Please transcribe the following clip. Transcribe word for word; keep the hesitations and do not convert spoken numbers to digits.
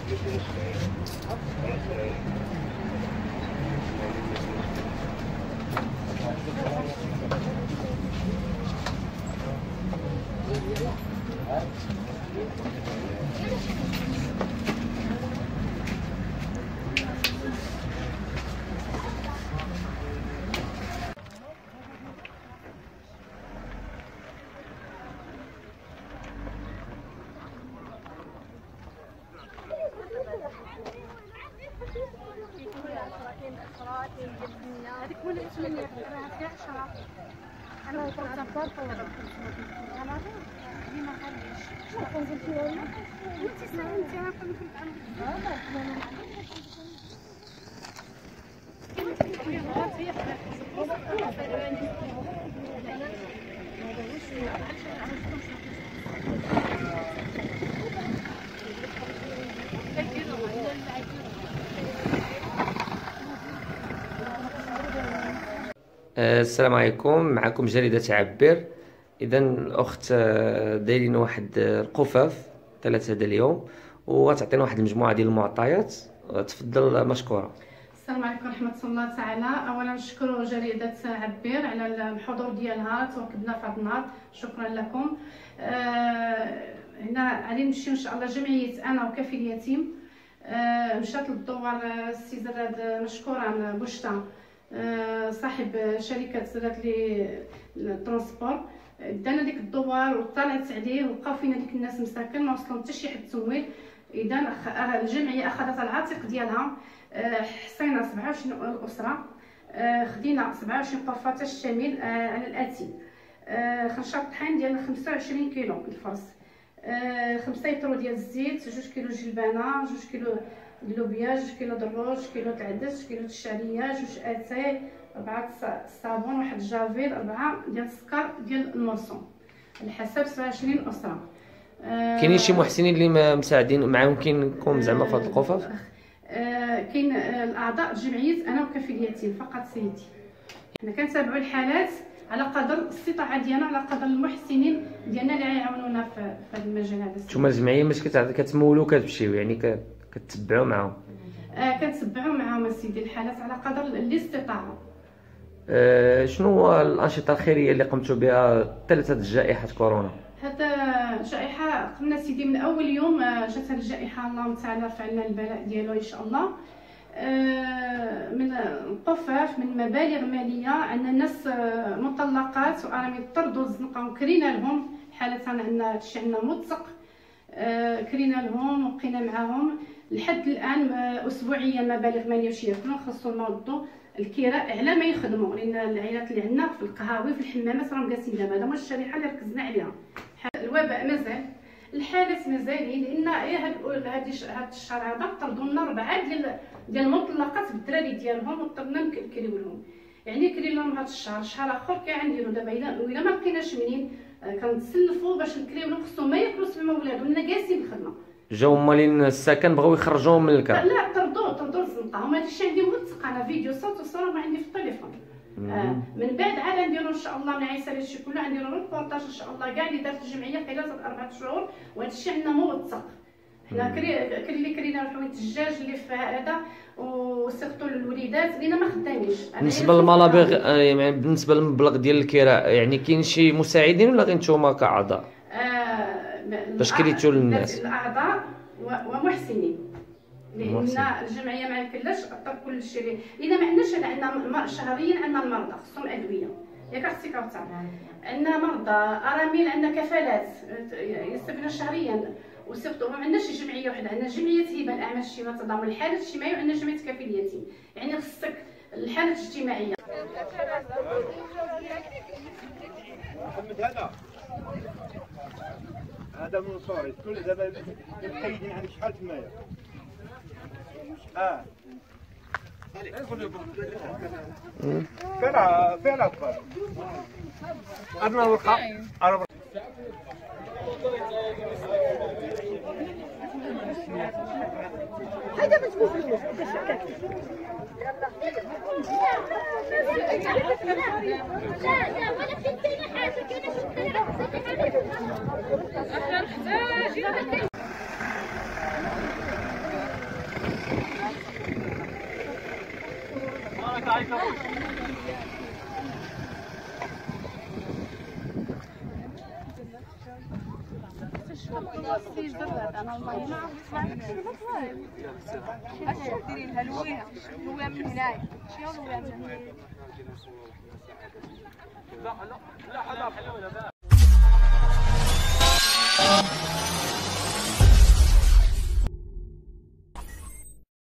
هذيك ولا ثمانية راه فيها عشرة. أنا كنتصبر طول. أنا دي ما خليش. شنو كنقول لك؟ أنت ساعة أنت راه كنت كنتعلم. السلام عليكم، معكم جريدة عبير. اذا الاخت دايرين واحد القفاف ثلاثه هذا اليوم وتعطينا واحد المجموعه ديال المعطيات. تفضل مشكوره. السلام عليكم ورحمه الله تعالى. اولا نشكر جريده عبير على الحضور ديالها، توكدنا في هذا النهار، شكرا لكم. آه هنا غادي نمشيو ان شاء الله جمعيه انا وكفيل اليتيم. آه مشات للدوار السي زراد مشكورا بوشتا، آه صاحب شركه زراد لي الترونسبور، دانا ديك الدوار وطلعت عليه ولقاو فينا ديك الناس مساكن ما وصلهم حتى شي حد تمويل. اذا الجمعيه اخذت العاتق ديالها، حصينا سبعة وعشرين اسره، خدينا سبعة وعشرين قفه الشامل على الاتي، خرشات طحين ديال خمسة وعشرين كيلو الفرص، خمسة لتر ديال الزيت، جوج كيلو جلبانه، جوج كيلو اللوبيا، جوج كيلو دروج، كيلو د العدس، كيلو د الشعريه، جوج اتاي، ربعه الصابون، واحد الجافيل، ربعه ديال السكر ديال المرسوم على حسب سبعة وعشرين اسره. كاينين شي محسنين اللي مساعدين معاهم كاينكم زعما في هاد القفاف؟ آه كاين الاعضاء الجمعيه انا وكفيل اليتيم فقط سيدي. حنا كنتابعوا الحالات على قدر الاستطاعه ديالنا، على قدر المحسنين ديالنا اللي غيعاونونا في هذا المجال هذا. نتوما الجمعيه ماش كتمولوا كتمشيو يعني كتتبعوا معاهم؟ آه كنتبعوا معاهم سيدي الحالات على قدر الاستطاعه. آه شنو هو الانشطه الخيريه اللي قمتوا بها ثلاثه جائحه كورونا؟ هذا جائحه قمنا سيدي من اول يوم جات هذه الجائحه، اللهم تعالى رفع لنا البلاء ديالو ان شاء الله. من القفاف، من مبالغ ماليه، عندنا ناس مطلقات وارامل طردوا الزنقه وكرينا لهم حاله، عندنا هادشي عندنا متسق، كرينا لهم وبقينا معاهم لحد الان اسبوعيا مبالغ ماليه باش ياكلوا، خاصهم نردوا الكراء على ما يخدموا، لان العائلات اللي عندنا في القهاوي في الحمامات راهم جالسين دابا. هذا هو الشريحه اللي ركزنا عليها. الوباء مازال، الحالات مازالين، لان هاد هاد الشهر هذا طردوا لنا ربعه ديال ديال المطلقات بالدراري ديالهم وطردنا نكريو لهم، يعني كرينا لهم هاد الشهر. شهر اخر كنديروا دابا الا ما لقيناش منين كنتسلفوا باش نكريو لهم، خصهم ما ياكلوا سمع ولادهم لنا جالسين بالخدمه. جاو مالين السكن بغاو يخرجوهم من الكار؟ لا طردوا طردوا الزنقه. هما هادشي عندي متسق، انا فيديو صوت وصوره ما عندي في التليفون. آه من بعد عاد نديرو ان شاء الله من عيسى هادشي كله نديرو ريبورتاج ان شاء الله كاع اللي دارت الجمعيه خلال اربعه شهور، وهادشي عندنا موثق. حنا كاين اللي كرينا الحويت الدجاج اللي في هذا، وسيرتو للوليدات اللي ما خدامينش. بالنسبه للملابغ، يعني بالنسبه للمبلغ ديال الكراء، يعني كاين شي مساعدين ولا غير نتوما كاعضاء؟ آه باش كريتو للناس؟ الاعضاء ومحسنين، لان الجمعيه ما يمكنلاش اكثر كل شيء، لان ما عندناش، عندنا شهريا عندنا المرضى خصهم ادويه، ياك اختي كوثر، عندنا مرضى ارامل، عندنا كفالات يستفدنا شهريا، وسيرتو ما عندناش جمعيه واحده، عندنا جمعيه هبه الاعمال الاجتماعيه تضامن الحالات الاجتماعيه، وعندنا جمعيه كفيل اليتيم، يعني خصك الحالات الاجتماعيه. محمد هذا هذا من صوري كل دابا مقيدين عليك شحال تمايا. اه فين فين اكبر ارنا ورقه ارنا هذا ما تقول فلوس لا لا ولا في حاجه كاينه شي حاجه ديري لها لويها لويها من هنايا شنو لويها من هنايا لا لا لا حدا